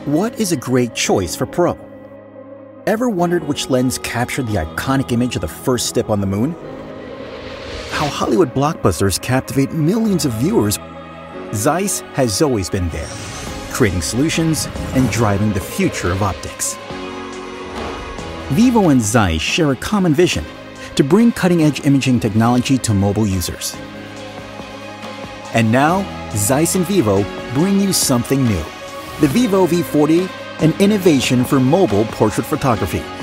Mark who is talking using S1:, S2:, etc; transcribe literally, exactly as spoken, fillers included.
S1: What is a great choice for Pro? Ever wondered which lens captured the iconic image of the first step on the moon? How Hollywood blockbusters captivate millions of viewers? ZEISS has always been there, creating solutions and driving the future of optics. Vivo and ZEISS share a common vision to bring cutting-edge imaging technology to mobile users. And now, ZEISS and Vivo bring you something new. The vivo V forty, an innovation for mobile portrait photography.